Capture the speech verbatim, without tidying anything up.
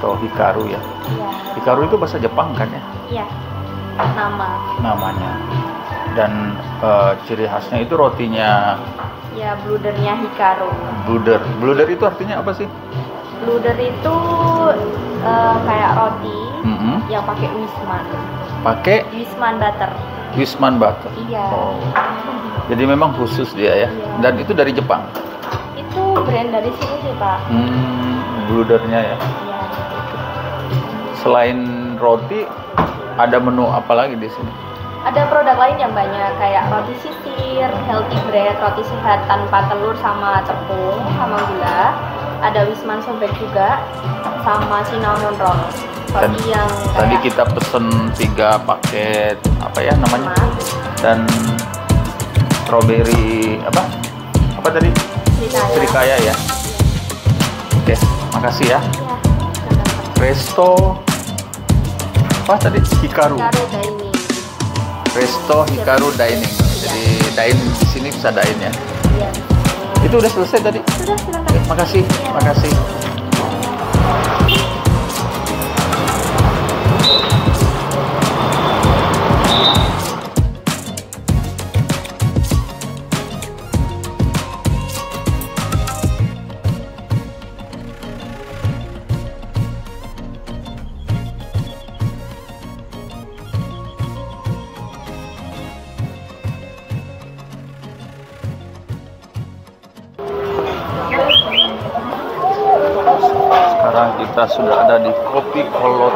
Resto Hikaru ya. Iya. Hikaru itu bahasa Jepang kan ya? Iya. Nama. Namanya. Dan uh, ciri khasnya itu rotinya. Ya, bludernya Hikaru. Bluder. Bluder itu artinya apa sih? Bluder itu uh, kayak roti Mm-hmm. yang pakai wisman. Pakai Wisman butter. Wisman butter. Iya. Oh. Jadi memang khusus dia ya. Iya. Dan itu dari Jepang. Itu brand dari sini sih, Pak. Hmm, bludernya ya. Iya. Selain roti, ada menu apa lagi di sini? Ada produk lain yang banyak kayak roti sisir, healthy bread, roti sehat tanpa telur sama tepung sama gula. Ada wisman sobek juga sama cinnamon roll. Roti Dan yang tadi kayak kita pesen tiga paket apa ya namanya? emas, Dan strawberry apa? Apa tadi? Srikaya. Srikaya ya. Oke, makasih ya. Iya. Resto apa tadi? Hikaru. Hikaru Dining. Resto Hikaru Dining. Jadi dine di sini bisa dine ya. Iya. Itu udah selesai tadi. Sudah, silakan. Oke, makasih, Iya. makasih. Sekarang kita sudah ada di Kopi Kolot.